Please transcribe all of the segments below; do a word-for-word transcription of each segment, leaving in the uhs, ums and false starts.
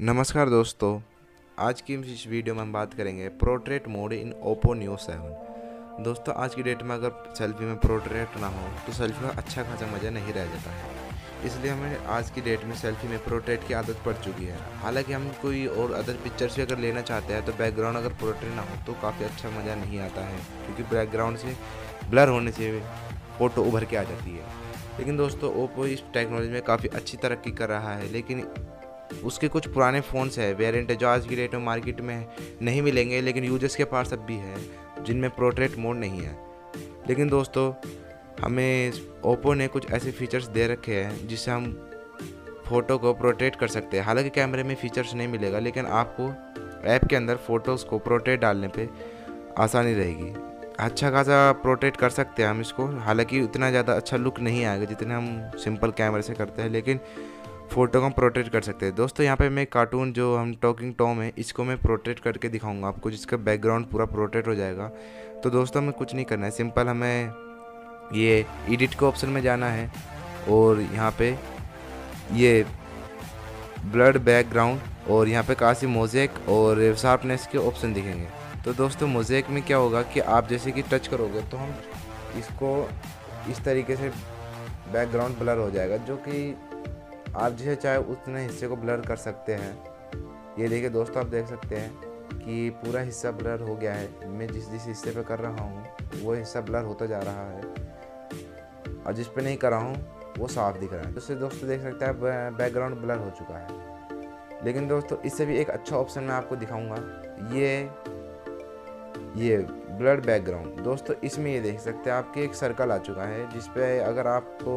नमस्कार दोस्तों, आज की इस वीडियो में हम बात करेंगे portrait mode in Oppo new seven. दोस्तों, आज की डेट में अगर सेल्फी में प्रोट्रेट ना हो तो सेल्फी में अच्छा खासा मज़ा नहीं रह जाता है। इसलिए हमें आज की डेट में सेल्फी में प्रोट्रेट की आदत पड़ चुकी है। हालांकि हम कोई और अदर पिक्चर्स भी अगर लेना चाहते हैं तो बैकग्राउंड अगर प्रोट्रेट ना हो तो काफ़ी अच्छा मज़ा नहीं आता है, क्योंकि बैकग्राउंड से ब्लर होने से फ़ोटो उभर के आ जाती है। लेकिन दोस्तों, ओप्पो इस टेक्नोलॉजी में काफ़ी अच्छी तरक्की कर रहा है, लेकिन उसके कुछ पुराने फ़ोन्स है वेरिएंट है जो आज की डेट में मार्केट में नहीं मिलेंगे, लेकिन यूजर्स के पास अब भी है जिनमें प्रोट्रेट मोड नहीं है। लेकिन दोस्तों, हमें ओप्पो ने कुछ ऐसे फीचर्स दे रखे हैं जिससे हम फ़ोटो को प्रोट्रेट कर सकते हैं। हालांकि कैमरे में फीचर्स नहीं मिलेगा, लेकिन आपको ऐप के अंदर फ़ोटोज़ को प्रोट्रेट डालने पे आसानी रहेगी। अच्छा खासा प्रोट्रेट कर सकते हैं हम इसको। हालांकि उतना ज़्यादा अच्छा लुक नहीं आएगा जितने हम सिंपल कैमरे से करते हैं, लेकिन फ़ोटो को हम प्रोट्रेट कर सकते हैं। दोस्तों, यहाँ पे मैं कार्टून जो हम टॉकिंग टॉम है इसको मैं प्रोट्रेट करके दिखाऊंगा आपको, जिसका बैकग्राउंड पूरा प्रोट्रेट हो जाएगा। तो दोस्तों, हमें कुछ नहीं करना है, सिंपल हमें ये एडिट के ऑप्शन में जाना है और यहाँ पे ये ब्लड बैकग्राउंड और यहाँ पे काफ़ी मोज़ेक और शार्पनेस के ऑप्शन दिखेंगे। तो दोस्तों, मोज़ेक में क्या होगा कि आप जैसे कि टच करोगे तो हम इसको इस तरीके से बैकग्राउंड ब्लर हो जाएगा, जो कि आप जिसे चाहे उतने हिस्से को ब्लर कर सकते हैं। ये देखिए दोस्तों, आप देख सकते हैं कि पूरा हिस्सा ब्लर हो गया है। मैं जिस जिस हिस्से पे कर रहा हूँ वो हिस्सा ब्लर होता जा रहा है और जिस पे नहीं कर रहा हूँ वो साफ दिख रहा है। तो दोस्तों देख सकते हैं बैकग्राउंड ब्लर हो चुका है। लेकिन दोस्तों, इससे भी एक अच्छा ऑप्शन मैं आपको दिखाऊंगा, ये ये ब्लर बैकग्राउंड। दोस्तों, इसमें ये देख सकते हैं आपके एक सर्कल आ चुका है, जिसपे अगर आपको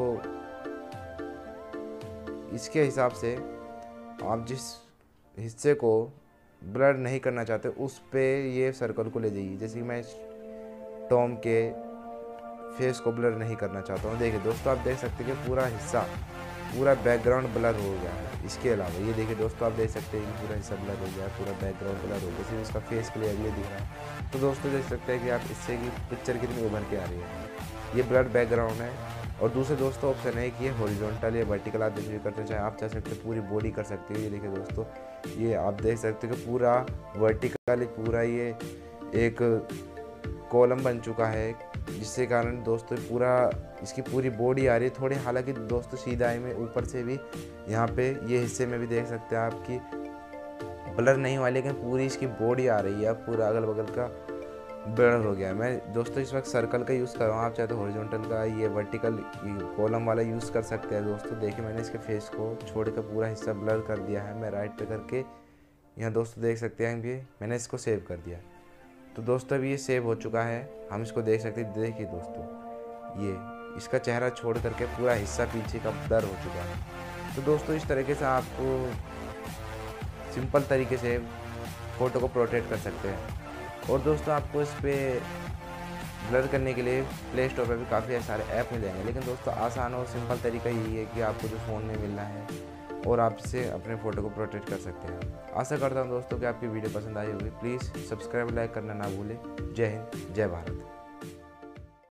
इसके हिसाब से आप जिस हिस्से को ब्लर नहीं करना चाहते उस पे ये सर्कल को ले जाइए। जैसे कि मैं टॉम के फेस को ब्लर नहीं करना चाहता हूँ। देखिए दोस्तों, आप देख सकते हैं कि पूरा हिस्सा पूरा बैकग्राउंड ब्लर हो गया है। इसके अलावा ये देखिए दोस्तों, आप देख सकते हैं कि पूरा हिस्सा ब्लर हो गया है, पूरा बैकग्राउंड ब्लर हो गया, सिर्फ इसका फेस क्लियर ये दिख रहा है। तो दोस्तों देख सकते हैं कि आप इससे की पिक्चर कितनी उभर के आ रही है। ये ब्लर बैकग्राउंड है। और दूसरे दोस्तों ऑप्शन है कि ये हॉरिजॉन्टल या वर्टिकल आप जैसे भी करते चाहे आप चाह सकते हो पूरी बॉडी कर सकते हो। ये देखिए दोस्तों, ये आप देख सकते हो कि पूरा वर्टिकल पूरा ये एक कॉलम बन चुका है, जिससे कारण दोस्तों पूरा इसकी पूरी बॉडी आ रही है थोड़ी। हालांकि दोस्तों सीधा में ऊपर से भी यहाँ पे ये हिस्से में भी देख सकते हैं आपकी ब्लर नहीं हुआ, लेकिन पूरी इसकी बॉडी आ रही है, पूरा अगल बगल का ब्लर हो गया। मैं दोस्तों इस वक्त सर्कल का यूज़ कर रहा हूँ, आप चाहे तो हॉरिजॉन्टल का ये वर्टिकल कॉलम वाला यूज़ कर सकते हैं। दोस्तों देखिए, मैंने इसके फेस को छोड़ कर पूरा हिस्सा ब्लर कर दिया है। मैं राइट पे करके यहाँ दोस्तों देख सकते हैं कि मैंने इसको सेव कर दिया। तो दोस्तों अभी ये सेव हो चुका है, हम इसको देख सकते हैं। देखिए दोस्तों, ये इसका चेहरा छोड़ करके पूरा हिस्सा पीछे का ब्लर हो चुका है। तो दोस्तों इस तरीके से आपको सिंपल तरीके से फ़ोटो को प्रोटेक्ट कर सकते हैं। और दोस्तों, आपको इस पर ब्लर करने के लिए प्ले स्टोर पर भी काफ़ी सारे ऐप मिल जाएंगे, लेकिन दोस्तों आसान और सिंपल तरीका यही है कि आपको जो फ़ोन में मिलना है और आप इससे अपने फ़ोटो को प्रोटेक्ट कर सकते हैं। आशा करता हूँ दोस्तों कि आपकी वीडियो पसंद आई होगी। प्लीज़ सब्सक्राइब लाइक करना ना भूलें। जय हिंद, जय भारत।